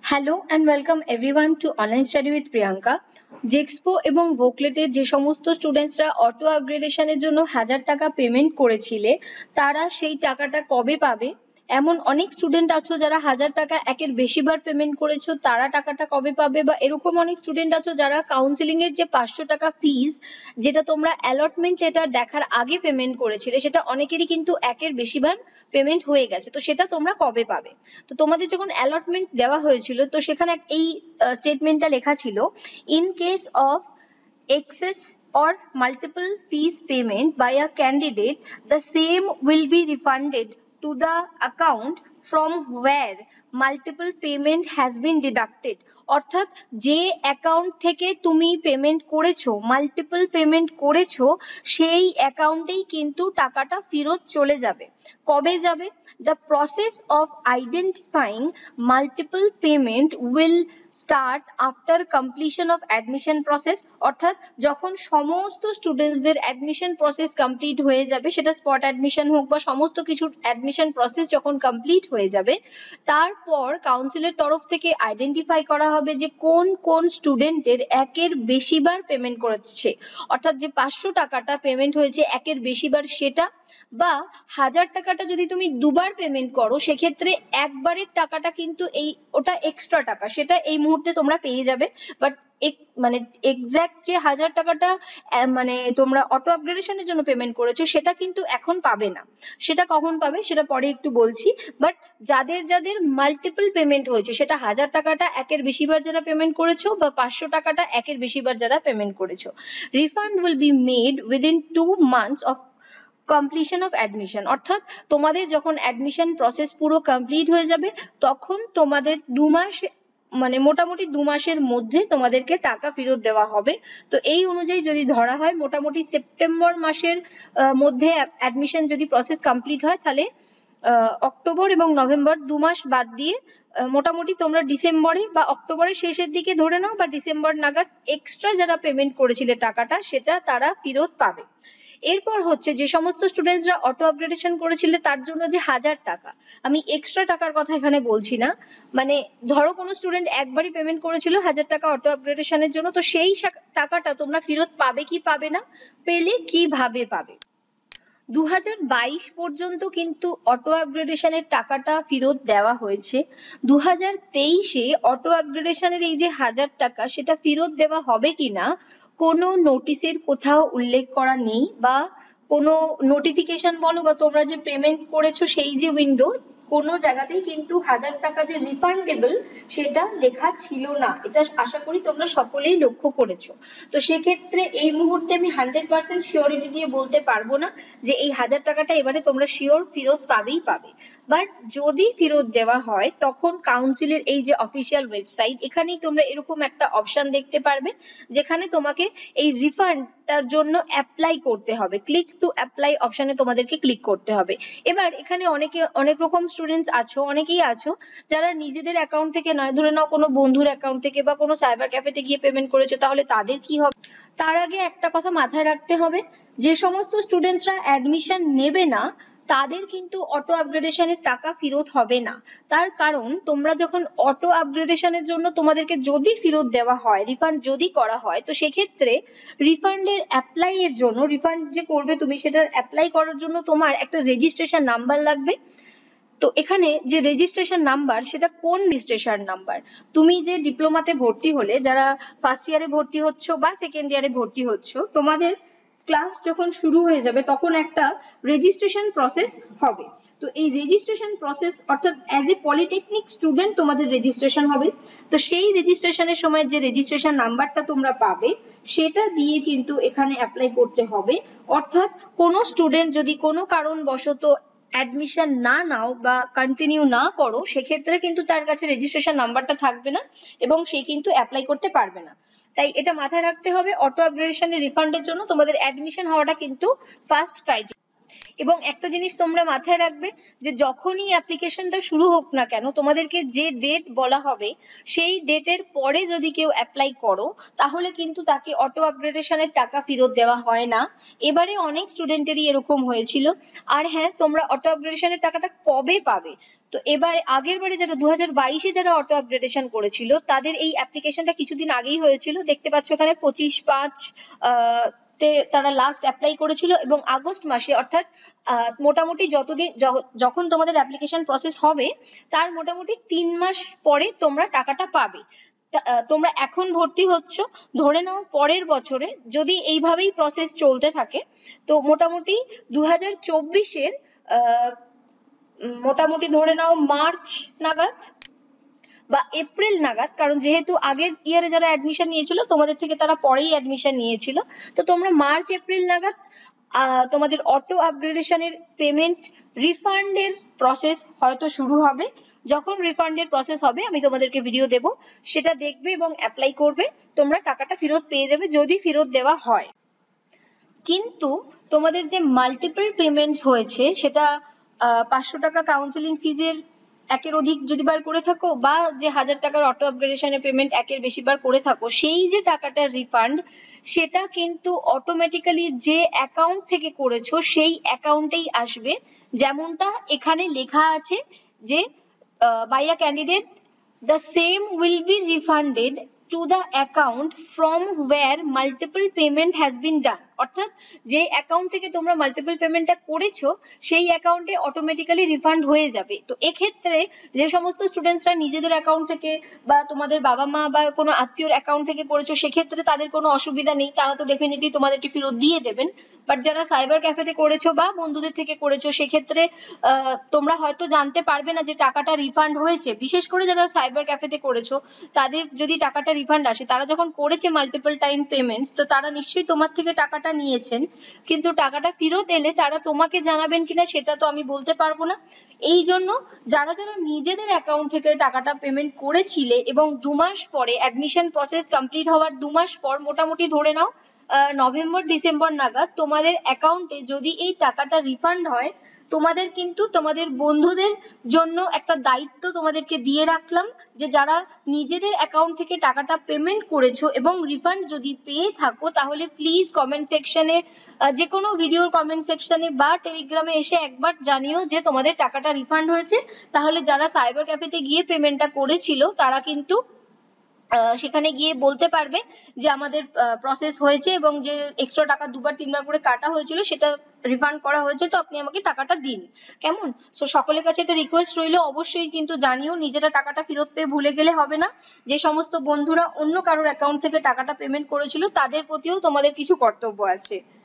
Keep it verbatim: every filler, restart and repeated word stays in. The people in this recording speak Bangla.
Hello and welcome everyone to online study with Priyanka. জেক্সপো এবং ভোকলেটের যে সমস্ত স্টুডেন্টসরা অটো আপগ্রেডেশনের জন্য হাজার টাকা পেমেন্ট করেছিলে তারা সেই টাকাটা কবে পাবে? এমন অনেক স্টুডেন্ট আছো যারা হাজার টাকা একের বেশিবার পেমেন্ট করেছো, তারা টাকাটা কবে পাবে? বা এরকম অনেক স্টুডেন্ট আছো যারা কাউন্সিলিং এর যে পাঁচশো টাকা ফিজ যেটা তোমরা অ্যালটমেন্ট লেটার দেখার আগে পেমেন্ট করেছিলে, সেটা অনেকেরই কিন্তু একের বেশিবার পেমেন্ট হয়ে গেছে, তো সেটা তোমরা কবে পাবে? তো তোমাদের যখন অ্যালটমেন্ট দেওয়া হয়েছিল তো সেখানে এই স্টেটমেন্টটা লেখা ছিল, in case of excess or multiple fees payment by a candidate, the same will be refunded to the account from where multiple payment has been deducted. অর্থাৎ যে অ্যাকাউন্ট থেকে তুমি পেমেন্ট করেছো, মাল্টিপল পেমেন্ট করেছো, সেই অ্যাকাউন্টেই কিন্তু টাকাটা ফেরত চলে যাবে। কবে যাবে? The process of identifying multiple payment will start after completion of admission process. অর্থাৎ যখন সমস্ত স্টুডেন্টসদের অ্যাডমিশন প্রসেস কমপ্লিট হয়ে যাবে, সেটা স্পট অ্যাডমিশন হোক বা সমস্ত কিছু অ্যাডমিশন প্রসেস যখন কমপ্লিট হয়ে যাবে, তারপর কাউন্সিলের তরফ থেকে আইডেন্টিফাই করা হবে যে কোন কোন স্টুডেন্টের একের বেশিবার পেমেন্ট করেছে। অর্থাৎ যে পাঁচশো টাকাটা পেমেন্ট হয়েছে একের বেশিবার সেটা, বা হাজার টাকাটা যদি তুমি দুবার পেমেন্ট করো সেক্ষেত্রে একবারের টাকাটা কিন্তু এই ওটা এক্সট্রা টাকা, সেটা এই মুহূর্তে তোমরা পেয়ে যাবে। বাট মানে এক্সাক্ট যে হাজার টাকাটা মানে তোমরা অটো আপগ্রেডেশনের জন্য পেমেন্ট করেছো সেটা কিন্তু এখন পাবে না। সেটা কখন পাবে সেটা পরে একটু বলছি। বাট যাদের যাদের মাল্টিপল পেমেন্ট হয়েছে, সেটা হাজার টাকাটা একের বেশিবার যারা পেমেন্ট করেছো বা পাঁচশো টাকাটা একের বেশিবার যারা পেমেন্ট করেছো, refund will be made within two months of completion of admission. অর্থাৎ তোমাদের যখন অ্যাডমিশন প্রসেস পুরো কমপ্লিট হয়ে যাবে তখন তোমাদের দু মাস মানে মোটামুটি দু মাসের মধ্যে তোমাদেরকে টাকা ফেরত দেওয়া হবে। তো এই অনুযায়ী যদি ধরা হয় মোটামুটি সেপ্টেম্বর মাসের মধ্যে অ্যাডমিশন যদি প্রসেস কমপ্লিট হয়, তাহলে অক্টোবর এবং নভেম্বর দু মাস বাদ দিয়ে মোটামুটি তোমরা ডিসেম্বরে বা অক্টোবরের শেষের দিকে ধরে নাও বা ডিসেম্বর নাগাদ এক্সট্রা যারা পেমেন্ট করেছিলে টাকাটা সেটা তারা ফেরত পাবে। এরপর হচ্ছে যে সমস্ত স্টুডেন্টসরা অটো আপগ্রেডেশন করেছিলে তার জন্য যে হাজার টাকা, আমি এক্সট্রা টাকার কথা এখানে বলছি না। মানে ধরো কোনো স্টুডেন্ট একবারই পেমেন্ট করেছিল হাজার টাকা অটো আপগ্রেডেশনের জন্য, তো সেই টাকাটা তোমরা ফেরত পাবে কি পাবে না? পেলে কিভাবে পাবে? দু হাজার বাইশ পর্যন্ত কিন্তু অটো আপগ্রেডেশনের টাকাটা ফেরত দেওয়া হয়েছে। দু হাজার তেইশে অটো আপগ্রেডেশনের এই যে হাজার টাকা সেটা ফেরত দেওয়া হবে কিনা কোনো নোটিশের কোথাও উল্লেখ করা নেই, বা কোনো নোটিফিকেশন বলো বা তোমরা যে পেমেন্ট করেছো সেই যে উইন্ডো, কোনো জায়গাতেই কিন্তু হাজার টাকা যে রিফান্ডেবল সেটা লেখা ছিল না। এটা আশা করি তোমরা সকলেই লক্ষ্য করেছো। তো সেক্ষেত্রে এই মুহূর্তে আমি হান্ড্রেড পার্সেন্ট শিওরিটি দিয়ে বলতে পারবো না যে এই হাজার টাকাটা এবারে তোমরা শিওর ফেরত পাবেই পাবে। বাট যদি ফেরত দেওয়া হয় তখন কাউন্সিলের এই যে অফিসিয়াল ওয়েবসাইট, এখানেই তোমরা এরকম একটা অপশন দেখতে পারবে যেখানে তোমাকে এই রিফান্ডটার জন্য অ্যাপ্লাই করতে হবে। ক্লিক টু অ্যাপ্লাই অপশনে তোমাদেরকে ক্লিক করতে হবে। এবার এখানে অনেকে অনেক রকম স্টুডেন্টস আছো, অনেকেই আছো যারা নিজেদের অ্যাকাউন্ট থেকে নয়, ধরে নাও কোনো বন্ধুর অ্যাকাউন্ট থেকে বা কোনো সাইবার ক্যাফেতে গিয়ে পেমেন্ট করেছো, তাহলে তাদের কি হবে? তার আগে একটা কথা মাথায় রাখতে হবে, যে সমস্ত স্টুডেন্টসরা অ্যাডমিশন নেবে না তাদের কিন্তু অটো আপগ্রেডেশনের টাকা ফেরত হবে না। তার কারণ তোমরা যখন অটো আপগ্রেডেশনের জন্য তোমাদেরকে যদি ফেরত দেওয়া হয়, রিফান্ড যদি করা হয়, তো সেক্ষেত্রে রিফান্ডের অ্যাপ্লাই এর জন্য, রিফান্ড যে করবে তুমি সেটার অ্যাপ্লাই করার জন্য তোমার একটা রেজিস্ট্রেশন নাম্বার লাগবে। তো এখানে যে রেজিস্ট্রেশন নাম্বার, সেটা কোন রেজিস্ট্রেশন নাম্বার? তুমি যে ডিপ্লোমাতে ভর্তি হলে, যারা ফার্স্ট ইয়ারে ভর্তি হচ্ছ বা সেকেন্ড ইয়ারে ভর্তি হচ্ছ, তোমাদের ক্লাস যখন শুরু হয়ে যাবে তখন একটা রেজিস্ট্রেশন প্রসেস হবে। তো এই রেজিস্ট্রেশন প্রসেস অর্থাৎ অ্যাজ এ পলিটেকনিক স্টুডেন্ট তোমাদের রেজিস্ট্রেশন হবে। তো সেই রেজিস্ট্রেশনের সময় যে রেজিস্ট্রেশন নাম্বারটা তোমরা পাবে সেটা দিয়ে কিন্তু এখানে অ্যাপ্লাই করতে হবে। অর্থাৎ কোনো স্টুডেন্ট যদি কোনো কারণবশত অ্যাডমিশন না নাও বা কন্টিনিউ না করো, সেক্ষেত্রে কিন্তু তার কাছে রেজিস্ট্রেশন নাম্বারটা থাকবে না এবং সে কিন্তু অ্যাপ্লাই করতে পারবে না। তাই এটা মাথায় রাখতে হবে, অটো আপগ্রেডেশনের রিফান্ডের জন্য তোমাদের অ্যাডমিশন হওয়াটা কিন্তু ফার্স্ট ক্রাইটেরিয়া। এবং একটা জিনিস তোমরা মাথায় রাখবে যে যখনই অ্যাপ্লিকেশনটা শুরু হোক না কেন, তোমাদেরকে যে ডেট বলা হবে সেই ডেটের পরে যদি কেউ অ্যাপ্লাই করো তাহলে কিন্তু তাকে অটো আপগ্রেডেশনের টাকা ফেরত দেওয়া হয় না। এবারে অনেক স্টুডেন্টেরই এরকম হয়েছিল। আর হ্যাঁ, তোমরা অটো আপগ্রেডেশনের টাকাটা কবে পাবে? তো এবারে আগের বারে যারা দু হাজার বাইশে যারা অটো আপগ্রেডেশন করেছিল তাদের এই অ্যাপ্লিকেশনটা কিছুদিন আগেই হয়েছিল, দেখতে পাচ্ছ এখানে পঁচিশ পাঁচ আহ তে তারা লাস্ট অ্যাপ্লাই করেছিল এবং আগস্ট মাসে অর্থাৎ আহ মোটামুটি যতদিন যখন তোমাদের অ্যাপ্লিকেশন প্রসেস হবে তার মোটামুটি তিন মাস পরে তোমরা টাকাটা পাবে। তোমরা এখন ভর্তি হচ্ছ, ধরে নাও পরের বছরে যদি এইভাবেই প্রসেস চলতে থাকে তো মোটামুটি দু হাজার চব্বিশের আহ মোটামুটি ধরে নাও মার্চ নাগাদ বা এপ্রিল নাগাদ, কারণ যেহেতু আগের ইয়ারে যারা অ্যাডমিশন নিয়েছিল তোমাদের থেকে তারা পরেই অ্যাডমিশন নিয়েছিল, তো তোমরা মার্চ এপ্রিল নাগাদ আহ তোমাদের অটো আপগ্রেডেশনের পেমেন্ট রিফান্ডের প্রসেস হয়তো শুরু হবে। যখন রিফান্ডের প্রসেস হবে আমি তোমাদেরকে ভিডিও দেব, সেটা দেখবে এবং অ্যাপ্লাই করবে, তোমরা টাকাটা ফেরত পেয়ে যাবে যদি ফেরত দেওয়া হয়। কিন্তু তোমাদের যে মাল্টিপল পেমেন্টস হয়েছে সেটা আহ পাঁচশো টাকা কাউন্সিলিং ফিজের একের অধিক যদি বার করে থাকো বা যে হাজার টাকার অটো আপগ্রেডেশনের পেমেন্ট একের বেশি বার করে থাকো, সেই যে টাকাটা রিফান্ড সেটা কিন্তু অটোমেটিক্যালি যে অ্যাকাউন্ট থেকে করেছো সেই অ্যাকাউন্টেই আসবে। যেমনটা এখানে লেখা আছে যে by a candidate the same will be refunded to the account from where multiple payment has been done, অর্থাৎ যে অ্যাকাউন্ট থেকে তোমরা মাল্টিপল পেমেন্টটা করেছো সেই অ্যাকাউন্টে অটোমেটিক্যালি রিফান্ড হয়ে যাবে। তো এক্ষেত্রে যে সমস্ত স্টুডেন্টসরা নিজেদের অ্যাকাউন্ট থেকে বা তোমাদের বাবা মা বা কোনো আত্মীয়র অ্যাকাউন্ট থেকে করেছো সেক্ষেত্রে তাদের কোনো অসুবিধা নেই, তারা তো ডেফিনেটলি তোমাদেরকে ফেরত দিয়ে দেবেন। বাট যারা সাইবার ক্যাফেতে করেছো বা বন্ধুদের থেকে করেছো সেক্ষেত্রে আহ তোমরা হয়তো জানতে পারবে না যে টাকাটা রিফান্ড হয়েছে। বিশেষ করে যারা সাইবার ক্যাফেতে করেছো তাদের যদি টাকাটা রিফান্ড আসে, তারা যখন করেছে মাল্টিপল টাইম পেমেন্টস তো তারা নিশ্চয়ই তোমার থেকে টাকাটা নিয়েছেন, কিন্তু টাকাটা ফেরত এলে তারা তোমাকে জানাবেন কিনা সেটা তো আমি বলতে পারবো না। এই জন্য যারা যারা নিজেদের অ্যাকাউন্ট থেকে টাকাটা পেমেন্ট করেছিলে এবং দু মাস পরে অ্যাডমিশন প্রসেস কমপ্লিট হওয়ার দু মাস পর মোটামুটি ধরে নাও নভেম্বর ডিসেম্বর নাগাদ তোমাদের অ্যাকাউন্টে যদি এই টাকাটা রিফান্ড হয়, তোমাদের কিন্তু তোমাদের বন্ধুদের জন্য একটা দায়িত্ব তোমাদেরকে দিয়ে রাখলাম যে যারা নিজেদের অ্যাকাউন্ট থেকে টাকাটা পেমেন্ট করেছো এবং রিফান্ড যদি পেয়ে থাকো তাহলে প্লিজ কমেন্ট সেকশনে, যে কোনো ভিডিওর কমেন্ট সেকশনে বা টেলিগ্রামে এসে একবার জানিও যে তোমাদের টাকাটা রিফান্ড হয়েছে। তাহলে যারা সাইবার ক্যাফেতে গিয়ে পেমেন্টটা করেছিল তারা কিন্তু সেখানে গিয়ে বলতে পারবে যে আমাদের প্রসেস হয়েছে এবং যে এক্সট্রা টাকা দুবার তিনবার করে কাটা হয়েছিল সেটা রিফান্ড করা হয়েছে, তো আপনি আমাকে টাকাটা দিন। কেমন? সো সকলের কাছে একটা রিকোয়েস্ট রইলো, অবশ্যই কিন্তু জানিও, নিজেরা টাকাটা ফেরত পেয়ে ভুলে গেলে হবে না। যে সমস্ত বন্ধুরা অন্য কারোর অ্যাকাউন্ট থেকে টাকাটা পেমেন্ট করেছিল তাদের প্রতিও তোমাদের কিছু কর্তব্য আছে।